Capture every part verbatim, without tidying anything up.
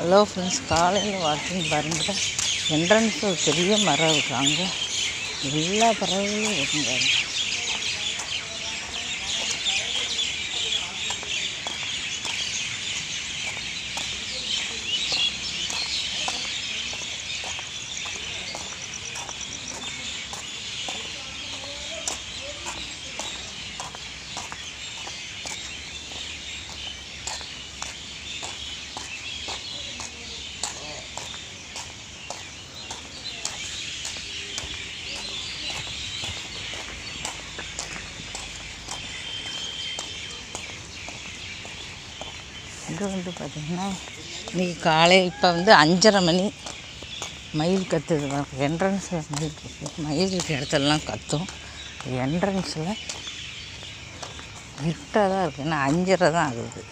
Hello friends, காலையில் walking பாருங்கள். என்ட்ரன்ஸில் ஒரு பெரிய மரம் இருக்குது. அங்கே எல்லா பறவைகளும் இருக்குங்க. இது வந்து பார்த்திங்கன்னா இன்றைக்கி காலையில் இப்போ வந்து அஞ்சரை மணி மயில் கத்துது. என்ட்ரன்ஸில் மயில் கத்து மயில் இருக்கிற இடத்துலலாம் கத்தும். என்ட்ரன்ஸில் இருட்டாக தான் இருக்குது. ஏன்னா அஞ்சரை தான் ஆகுது.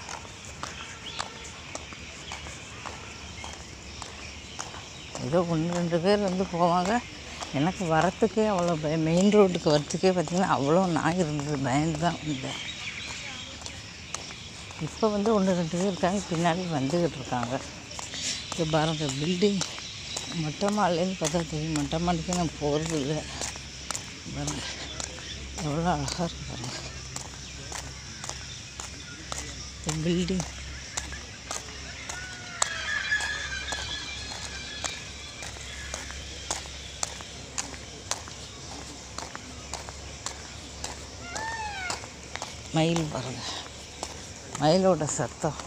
ஏதோ ஒன்று ரெண்டு பேர் வந்து போவாங்க. எனக்கு வரத்துக்கே அவ்வளோ பயம். மெயின் ரோட்டுக்கு வரத்துக்கே பார்த்திங்கன்னா அவ்வளோ நாய் இருந்தது. பயந்து தான் வந்தேன். இப்போ வந்து ஒன்று ரெண்டு பேர் இருக்காங்க, பின்னாடி வந்துக்கிட்டு இருக்காங்க. இப்போ பாருங்க, பில்டிங் மொட்டை மாடிலேருந்து பார்த்தா தெரியும். மொட்டை மாடிக்கு நான் போகிறது இல்லை. பாருங்க எவ்வளோ அழகாக இருக்கு பாருங்க இந்த பில்டிங். மயில் பாருங்க, மயிலோட சத்தம்.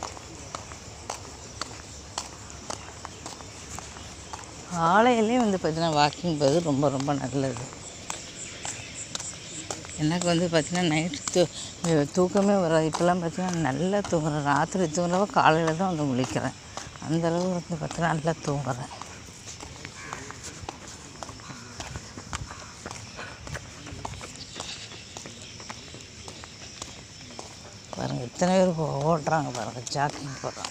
காலையிலே வந்து பார்த்திங்கன்னா வாக்கிங் போகிறது ரொம்ப ரொம்ப நல்லது. எனக்கு வந்து பார்த்திங்கன்னா நைட்டு தூ தூக்கமே வராது. இப்போல்லாம் பார்த்திங்கன்னா நல்லா தூங்குறேன். ராத்திரி தூங்குறப்ப காலையில் தான் வந்து முழிக்கிறேன். அந்தளவு வந்து பார்த்திங்கன்னா நல்லா தூங்குறேன். பாருங்கள், இத்தனை பேர் ஓடுறாங்க பாருங்கள், ஜாக்கிங் போடுறாங்க.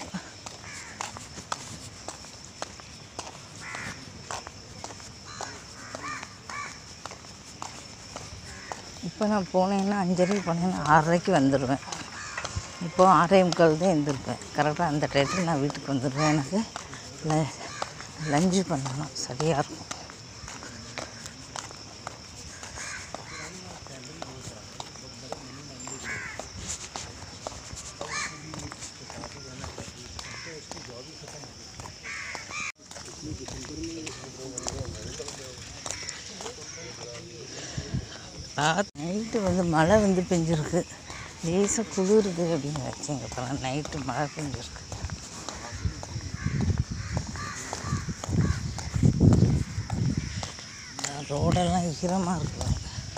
இப்போ நான் போனேன்னா அஞ்சரைக்கு போனேன்னா ஆறரைக்கு வந்துடுவேன். இப்போது ஆறே முக்கால் தான் எழுந்திருப்பேன். கரெக்டாக அந்த டயத்தில் நான் வீட்டுக்கு வந்துடுவேன். எனக்கு ல லஞ்சு பண்ணணும், சரியாக இருக்கும். நைட்டு வந்து மழை வந்து பெஞ்சிருக்கு. லேசாக குளிருது அப்படின்னு வச்சுங்க. அப்புறம் நைட்டு மழை பெஞ்சிருக்கு. ரோடெல்லாம் ஈரமாக இருக்கு.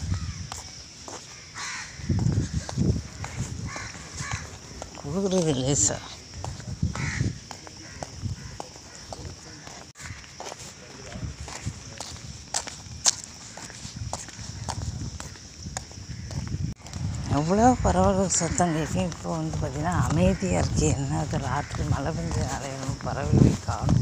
குளிருது லேசாக. எவ்வளோ பறவைகள் சத்தம் கேட்கும். இப்போ வந்து பார்த்திங்கன்னா அமைதியாக இருக்குது. என்ன அது ராத்திரி மழை பெஞ்சு அலையணும், பறவைகள் காணும்.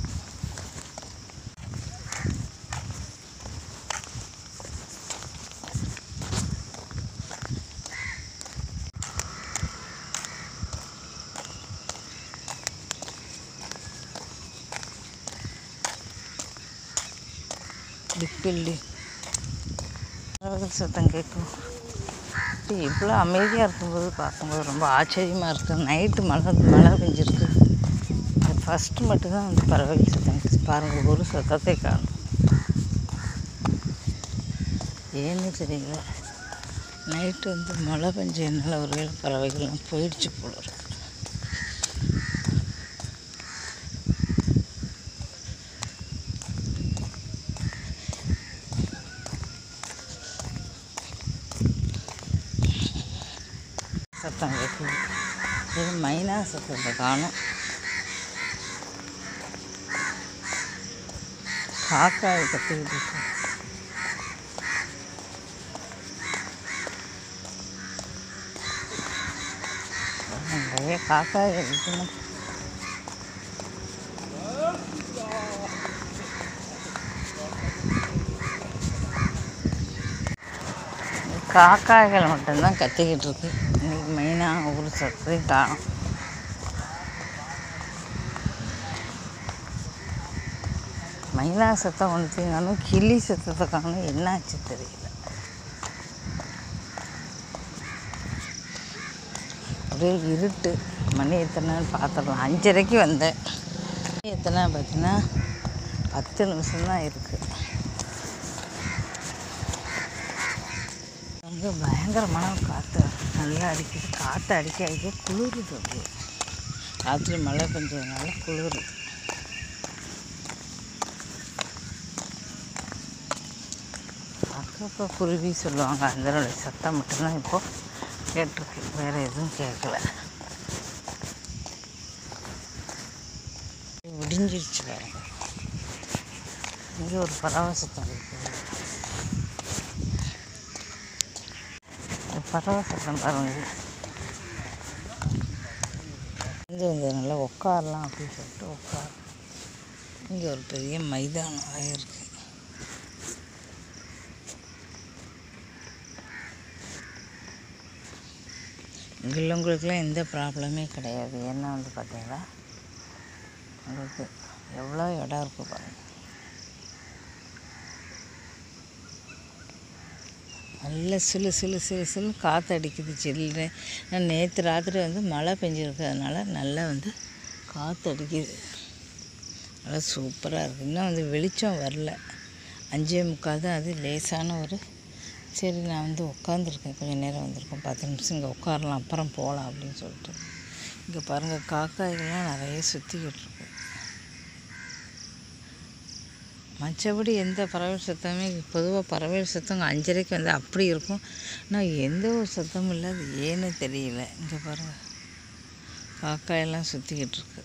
பிக் பில்டிங் பறவைகள் சத்தம் கேட்கும். இவ்வளோ அமைதியாக இருக்கும்போது பார்க்கும்போது ரொம்ப ஆச்சரியமாக இருக்குது. நைட்டு மழை மழை பெஞ்சிருக்கு. ஃபஸ்ட்டு மட்டும்தான் வந்து பறவைகள் சத்தம் பாருங்கள், ஒரு சத்தத்தை காணும். ஏன்னு தெரியல. நைட்டு வந்து மழை பெஞ்ச என்னால் ஒரு வேளை பறவைகள்லாம் போயிடுச்சு போல இருக்கு. சத்தம் கேட்குது. இது மைனா சத்தத்தை காணும். காக்காய் கத்திக்கிட்டு இருக்கு. நிறைய காக்காய் இருக்குன்னு காக்காய்கள் மட்டும்தான் கத்திக்கிட்டு இருக்கு. இன்றைக்கி மெயினாக ஒரு சத்தத்தையும் காணும். மைனா சத்தம் ஒன்று காணும், கிளி சத்தத்தை காணும், என்னாச்சு தெரியல. ஒரே இருட்டு. மணி எத்தனைன்னு பார்த்துடலாம். அஞ்சரைக்கு வந்தேன். மணி எத்தனை பார்த்தீங்கன்னா பத்து நிமிஷம்தான் இருக்குது. அங்கே பயங்கரமான காற்று நல்லா அடிக்குது. காற்று அடிக்க அடிக்க குளிருது. அப்படியே ராத்திரி மழை பெஞ்சதுனால குளிருது. அப்பப்போ குருவி சொல்லுவாங்க, அதனோட சத்தம் மட்டும்தான் இப்போது கேட்டிருக்கு, வேறு எதுவும் கேட்கல. விடிஞ்சிருச்சு பாருங்க. இங்கே ஒரு பறவை சத்தம் இருக்குது. பறவை சத்தம் பாருங்க. இங்கே வந்து நல்லா உட்காரலாம் அப்படின்னு சொல்லிட்டு உட்கார. இங்கே ஒரு பெரிய மைதானம் ஆகிருக்கு. இங்கே உள்ளவங்களுக்குலாம் எந்த ப்ராப்ளமே கிடையாது. ஏன்னா வந்து பார்த்தீங்கன்னா உங்களுக்கு எவ்வளோ இடம் இருக்குது பாருங்கள். நல்ல சிலு சிலு சிலு சிலு காற்று அடிக்குது. சில்லுன்னு நேற்று ராத்திரி வந்து மழை பெஞ்சிருக்கிறதுனால நல்லா வந்து காற்று அடிக்குது. நல்லா சூப்பராக இருக்குது. இன்னும் வந்து வெளிச்சம் வரல. அஞ்சே முக்கால் தான். அது லேசான ஒரு சரி நான் வந்து உட்காந்துருக்கேன். கொஞ்சம் நேரம் வந்திருக்கேன், பத்து நிமிஷம் இங்கே உட்காரலாம், அப்புறம் போகலாம் அப்படின்னு சொல்லிட்டு. இங்கே பாருங்கள், காக்காய்கள்லாம் நிறைய சுற்றிக்கிட்டு இருக்கு. மற்றபடி எந்த பறவை சத்தமே பொதுவாக பறவை சத்தம் அஞ்சரைக்கு வந்து அப்படி இருக்கும். ஆனால் எந்த ஒரு சத்தமும் இல்லை. அது ஏன்னு தெரியல. இங்கே பாருங்கள், காக்காயெல்லாம் சுற்றிக்கிட்டு இருக்கு.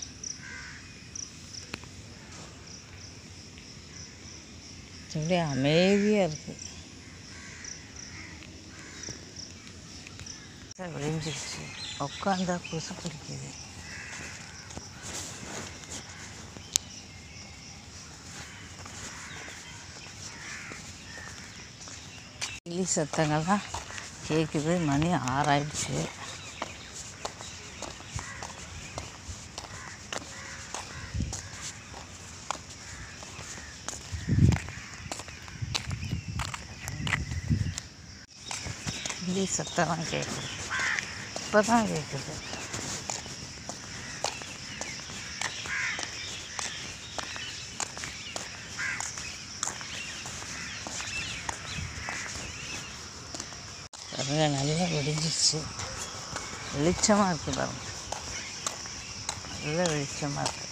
அப்படியே அமைதியாக இருக்குது. விழிஞ்சிருச்சு. உட்காந்தா கொசு பிடிக்குது. கிளி சத்தங்கள்லாம் கேட்குது. மணி ஆறாயிடுச்சு. கிளி சத்தம்லாம் கேட்குது. இப்போ தான் கேட்குது. பாருங்க, நல்லா வெடிஞ்சிச்சு. வெளிச்சமாக இருக்குது பாருங்க. நல்லா வெளிச்சமாக இருக்குது.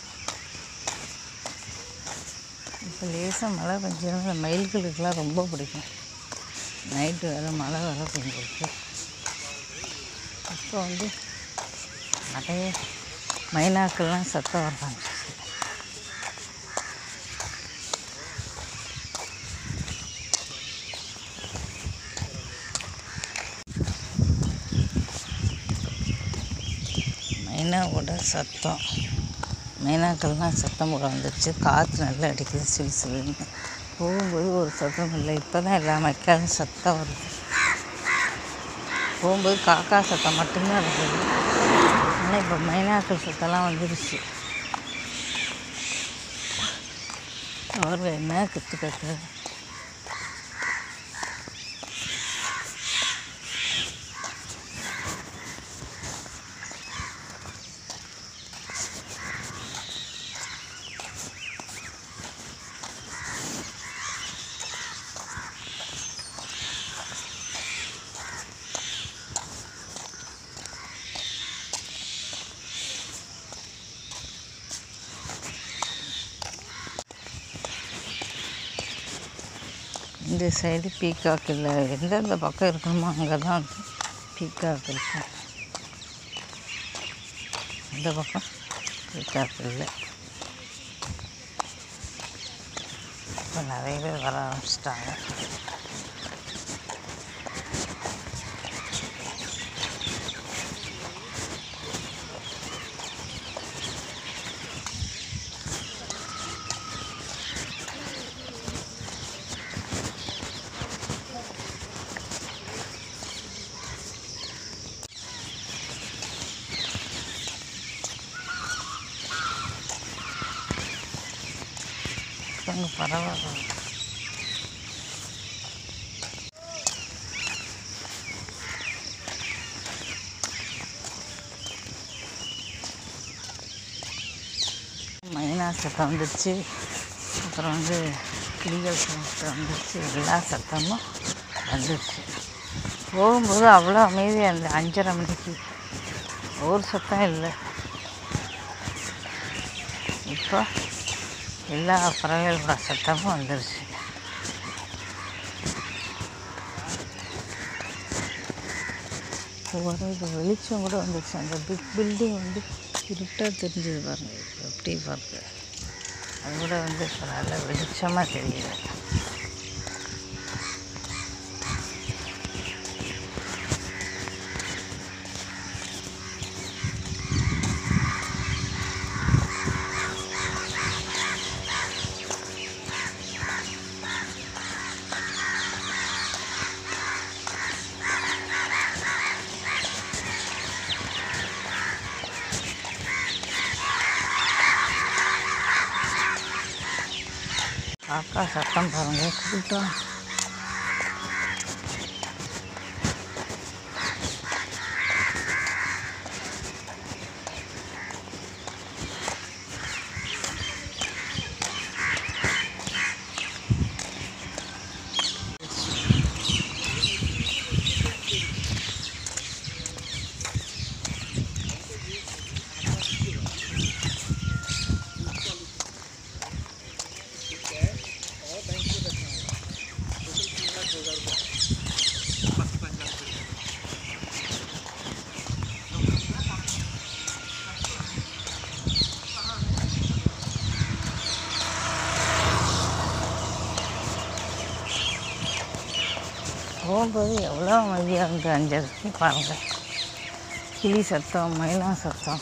இப்போ லேசாக மழை பெஞ்சதுனால மயில்களுக்கெல்லாம் ரொம்ப பிடிக்கும். நைட்டு வேறு மழை வேறு பெஞ்சிருக்கு. இப்போ வந்து நிறைய மைனாக்கள்லாம் சத்தம் வர்றாங்க. மைனாவோட சத்தம், மைனாக்கள்லாம் சத்தம் போட வந்துடுச்சு. காற்று நல்லா அடிக்குது சிலு சிலுன்னு. போகும்போது ஒரு சத்தம் இல்லை. இப்போ தான் எல்லா மக்களும் சத்தம் வருது. போகும்போது காக்கா சத்தம் மட்டும்தான் இருக்குது. ஆனால் இப்போ மைனாக்கள் சத்தம்லாம் வந்துடுச்சு. அவர்கள் என்ன கற்று கற்று இந்த சைடு பீக்காக் இல்லை. எந்தெந்த பக்கம் இருக்கணுமோ அங்கே தான் வந்து பீக்காக் இருக்கும். இந்த பக்கம் பீக்காக் இல்லை. இப்போ நிறைய பேர் வர ஆரம்பிச்சிட்டாங்க. பசங்க பரவாயில்ல. மைனா சத்தம் வந்துடுச்சு, அப்புறம் வந்து கிளிகள் சத்தம் வந்துடுச்சு, எல்லா சத்தமும் வந்துடுச்சு. போகும்போது அவ்வளோ அமைதியாக இருந்தது. அஞ்சரை மணிக்கு ஒரு சத்தம் இல்லை. இப்போ எல்லா பறவைகளோட சத்தமும் வந்துடுச்சு. ஒவ்வொரு இது வெளிச்சம் கூட வந்துடுச்சு. அந்த பிக் பில்டிங் வந்து இருட்டாக தெரிஞ்சது பாருங்கள். இப்போ எப்படி பாருங்க, அது கூட வந்து இப்போ நல்லா வெளிச்சமாக தெரியுது. காக்கா சத்தம் பாருங்கள், கூட்டம். போகும்போது எவ்வளோ அமைதியாக இருந்து அஞ்சரைக்கு பாருங்கள். கிளி சத்தம், மைனா சத்தம்.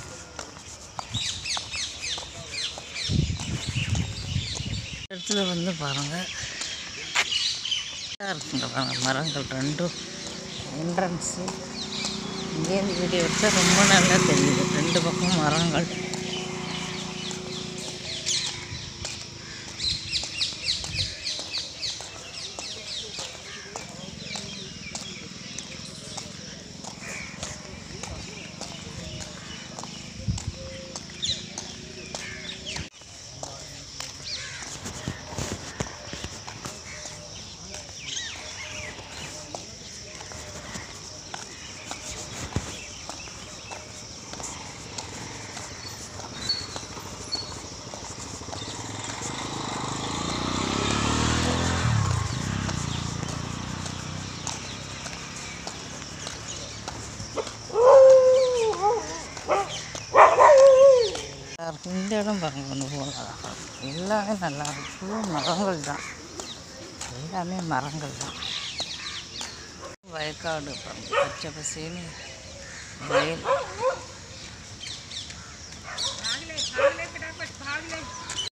இடத்துல வந்து பாருங்கள் இருக்குங்க பாருங்கள், மரங்கள் ரெண்டும் என்ட்ரன்ஸு. இங்கேருந்து வீடியோ எடுத்தால் ரொம்ப நல்லா தெரியுது. ரெண்டு பக்கம் மரங்கள். இந்த இடம் பாருங்கள், ஒன்று போகலாம். எல்லாமே நல்லா இருக்கும். மரங்கள் தான், எல்லாமே மரங்கள் தான். வயக்காடு பாருங்கள், பச்சை பசேன்னு வயல்.